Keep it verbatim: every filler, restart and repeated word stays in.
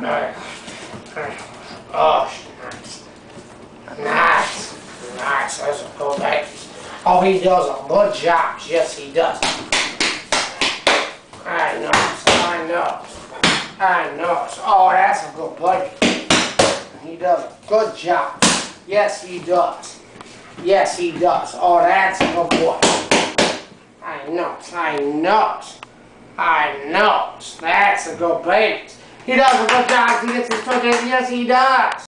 Alright. Oh, nice. Nice. Nice. That's a good baby. Oh, he does a good job. Yes, he does. I know. I know. I know. Oh, that's a good baby. He does a good job. Yes, he does. Yes, he does. Oh, that's a good boy. I know. I know. I know. That's a good baby. He does a good job. He gets his touches. Yes, he does.